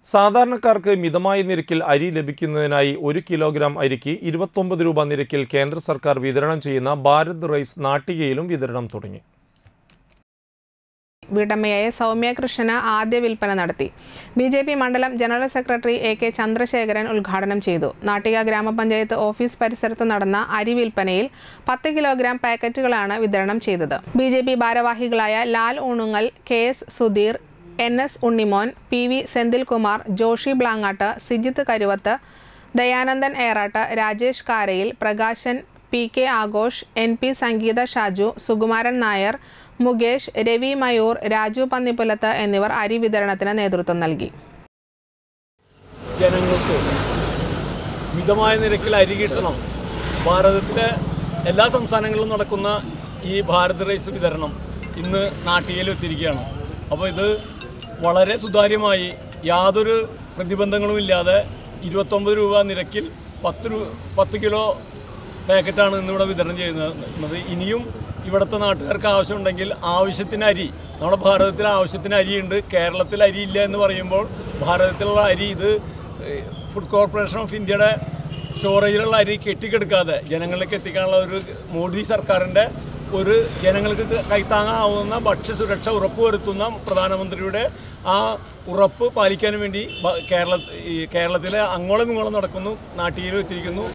സാധാരണക്കാർക്ക് മിതമായ നിരക്കിൽ അരി ലഭിക്കുന്നതിനായി 1 കിലോഗ്രാം അരിക്ക് 29 രൂപ നിരക്കിൽ കേന്ദ്ര സർക്കാർ വിതരണം ചെയ്യുന്ന ഭാരത് റൈസ് നാട്ടികയിലും വിതരണം തുടങ്ങി. വീട്ടമ്മയായ സൗമ്യ കൃഷ്ണന് ആദ്യ വിൽപ്പന നടത്തി. ബിജെപി മണ്ഡലം ജനറൽ സെക്രട്ടറി AK ചന്ദ്രശേഖരൻ ഉദ്ഘാടനം ചെയ്തു. നാട്ടിക ഗ്രാമപഞ്ചായത്ത് ഓഫീസ് പരിസരത്ത് നടന്ന അരി വിൽപ്പനയിൽ 10 കിലോഗ്രാം പാക്കറ്റുകളാണ് വിതരണം ചെയ്തത്. ബിജെപി ഭാരവാഹികളായ Lal ഊണുങ്ങൽ, KS Sudheer, NS Unnimon, PV Senthilkumar, Joshi Blangad, Sijith കരുവത്ത്, Dayanandan ഏറാട്ട്, Rajesh കാരയിൽ, Prakashan, PK Aghosh, NP സംഗീത ഷാജു, സുകുമാരൻ നായർ, മുകേഷ്, രവി മയൂർ, രാജു പന്നിപ്പുലത്ത് എന്നിവർ അരി വിതരണത്തിന് നേതൃത്വം നൽകി. ജനങ്ങൾക്ക് മിതമായ നിരക്കിൽ അരി കിട്ടണം. ഭാരതത്തിലെ എല്ലാ സംസ്ഥാനങ്ങളിലും നടക്കുന്ന ഈ ഭാരത് റൈസ് വിതരണം ഇന്ന് നാട്ടികയിൽ എത്തിയിരിക്കുകയാണ്. അപ്പോൾ ഇത് വളരെ സുതാര്യമായി യാതൊരു പ്രതിബന്ധങ്ങളുമില്ലാതെ 29 രൂപ നിരക്കിൽ 10 കിലോ പാക്കറ്റാണ് ഇന്നിവിടെ വിതരണം ചെയ്യുന്നത്. ഇനിയും ഇവിടുത്തെ നാട്ടുകാർക്ക് ആവശ്യമുണ്ടെങ്കിൽ ആവശ്യത്തിന് അരി, നമ്മുടെ ഭാരതത്തിൽ ആവശ്യത്തിന് അരിയുണ്ട്. കേരളത്തിൽ അരിയില്ല എന്ന് പറയുമ്പോൾ ഭാരതത്തിലുള്ള അരി ഇത് ഫുഡ് കോർപ്പറേഷൻ ഓഫ് ഇന്ത്യയുടെ സ്റ്റോറേജിലുള്ള അരി കെട്ടിക്കെടുക്കാതെ ജനങ്ങളിലേക്ക് എത്തിക്കാനുള്ള ഒരു മോഡി സർക്കാരിൻ്റെ ഒരു ജനങ്ങൾക്ക് കൈത്താങ്ങാവുന്ന ഭക്ഷ്യസുരക്ഷ ഉറപ്പുവരുത്തുന്ന പ്രധാനമന്ത്രിയുടെ ആ ഉറപ്പ് പാലിക്കാൻ വേണ്ടി കേരളത്തിലെ അങ്ങോളം ഇങ്ങോളം നടക്കുന്നു, നാട്ടിലും എത്തിയിരിക്കുന്നു.